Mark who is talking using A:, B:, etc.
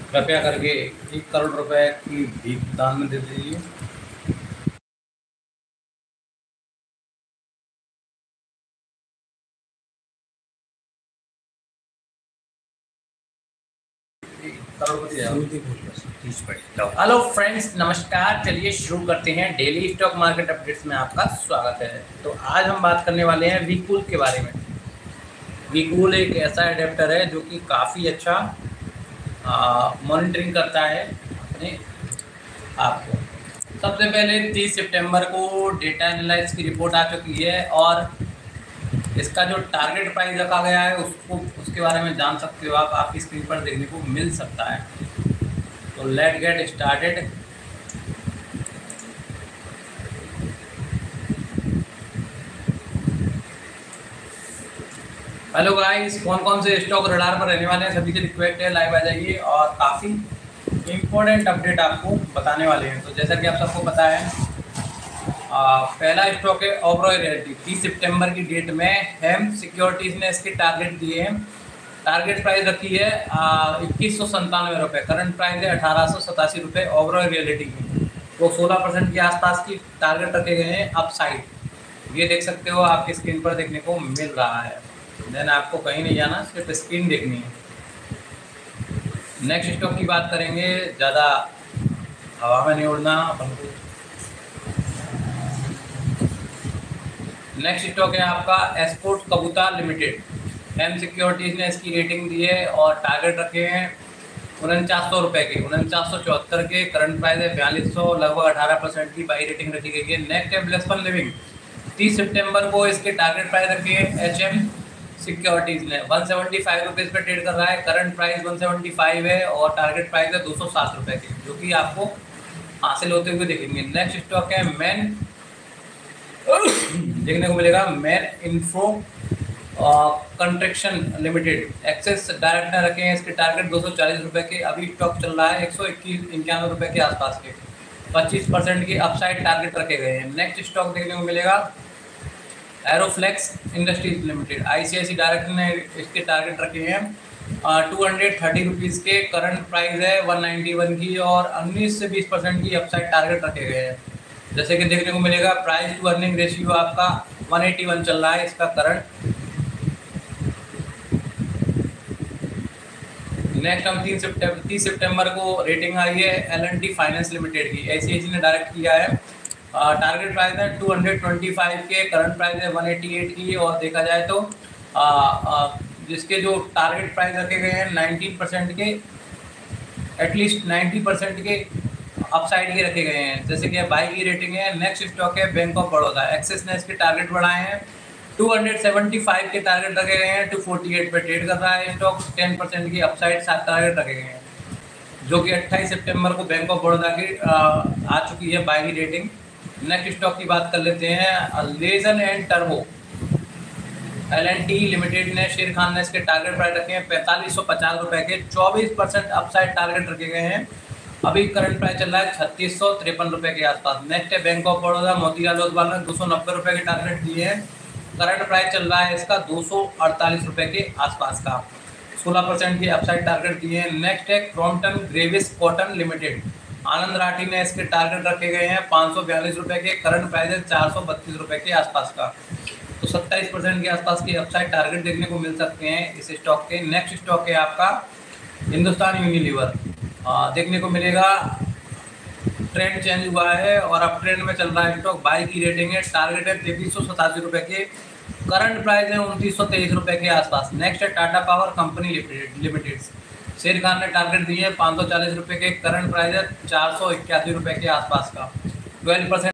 A: कृपया करके 1 करोड़ रुपए की भीख दान में दे दीजिए। हेलो फ्रेंड्स, नमस्कार। चलिए शुरू करते हैं। डेली स्टॉक मार्केट अपडेट्स में आपका स्वागत है। तो आज हम बात करने वाले हैं वीकूल के बारे में। वीकूल एक ऐसा एडेप्टर है जो कि काफ़ी अच्छा मॉनिटरिंग करता है अपने आपको। सबसे पहले 30 सितंबर को डेटा एनालिसिस की रिपोर्ट आ चुकी है और इसका जो टारगेट प्राइस रखा गया है उसके बारे में जान सकते हो आप। आपकी स्क्रीन पर देखने को मिल सकता है। तो let get started. Hello guys, कौन कौन से स्टॉक रडार पर रहने वाले हैं सभी से रिक्वेस्ट है लाइव आ जाइए और काफ़ी इम्पोर्टेंट अपडेट आपको बताने वाले हैं। तो जैसा कि आप सबको पता है, पहला स्टॉक है ओबरॉय रियल्टी। 30 सितंबर की डेट में हेम सिक्योरिटीज़ ने इसके टारगेट दिए हैं। टारगेट प्राइस रखी है 2197 रुपये। करंट प्राइस है 1887 रुपये ओबरॉय रियलिटी की। तो 16% के आसपास की टारगेट रखे गए हैं अपसाइड। ये देख सकते हो, आपकी स्क्रीन पर देखने को मिल रहा है। देन आपको कहीं नहीं जाना, सिर्फ स्क्रीन देखनी है। नेक्स्ट स्टॉक की बात करेंगे, ज़्यादा हवा में नहीं उड़ना अपन को। नेक्स्ट स्टॉक है आपका एस्पोर्ट कबूता लिमिटेड। हेम सिक्योरिटीज़ ने इसकी रेटिंग दी है और टारगेट रखे हैं 4900 रुपये के, 4974 के। करंट प्राइस है 4200, लगभग 18% की बाई रेटिंग रखी गई है। नेक्स्ट है ब्लेसपन लिविंग। 30 सितंबर को इसके टारगेट प्राइस रखे हैं HM सिक्योरिटीज़ ने 175 रुपीज़ पे ट्रेड कर रहा है। करंट प्राइस 175 है और टारगेट प्राइस है 207 रुपये की, जो कि आपको हासिल होते हुए देखेंगे। नेक्स्ट स्टॉक है मैन देखने को मिलेगा, man info construction limited. Access direct ने रखे हैं इसके टारगेट 240 रुपये के। अभी स्टॉक चल रहा है 191 रुपये के आसपास के। 25% की अपसाइड टारगेट रखे गए हैं। नेक्स्ट स्टॉक देखने को मिलेगा Aeroflex industries limited. ICICI direct ने इसके टारगेट रखे हैं 230 रुपीज़ के। करंट प्राइस है 191 की और 19 से 20% की अपसाइड टारगेट रखे गए हैं। जैसे कि देखने को मिलेगा, प्राइस टू अर्निंग रेशियो आपका 181 चल रहा है इसका करंट। नेक्स्ट हम 30 सितंबर को रेटिंग आई है L&T फाइनेंस लिमिटेड की। ICICI ने डायरेक्ट किया है। टारगेट प्राइस है 225 के। करंट प्राइस है 188 की। और देखा जाए तो जिसके जो टारगेट प्राइस रखे गए हैं 19% के, एटलीस्ट 90% के अपसाइड के रखे गए हैं, जैसे कि बाई की रेटिंग है। नेक्स्ट स्टॉक है बैंक ऑफ बड़ौदा। एक्सिस ने इसके टारगेट बढ़ाए हैं 275 के टारगेट रखे गए हैं। 248 पे ट्रेड कर रहा है स्टॉक। 10% की अपसाइड टारगेट रखे गए हैं, जो कि 28 सितंबर को बैंक ऑफ बड़ौदा की आ चुकी है बाई की रेटिंग। नेक्स्ट स्टॉक की बात कर लेते हैं, lesion and turbo. L&T limited ने, शेर खान ने इसके टारगेट प्राइस रखे हैं 4550 रुपये के। 24% अपसाइड टारगेट रखे गए हैं। अभी करंट प्राइस चल रहा है 3653 रुपये के आसपास। नेक्स्ट है बैंक ऑफ बड़ौदा। मोतीलाल ओसवाल ने 290 रुपये के टारगेट दिए हैं। करंट प्राइस चल रहा है इसका 248 रुपये के आसपास का। 16% की अपसाइड टारगेट दिए हैं। नेक्स्ट है Crompton Greaves cotton limited. Anand Rathi ने इसके टारगेट रखे गए हैं 542 रुपये के। करंट प्राइस है 432 रुपये के आसपास का। तो 27% के आसपास की अपसाइड टारगेट देखने को मिल सकते हैं इस स्टॉक के। नेक्स्ट स्टॉक है आपका हिंदुस्तान यूनिलीवर। देखने को मिलेगा ट्रेंड चेंज हुआ है और अब ट्रेंड में चल रहा है स्टॉक। बाई की रेटिंग है। टारगेट है 3387 रुपये के। करंट प्राइस है 2923 रुपये के आसपास। नेक्स्ट है टाटा पावर कंपनी लिमिटेड। शेर खान ने टारगेट दिए हैं 540 रुपये के। करंट प्राइस है 481 रुपये के आसपास का। 12%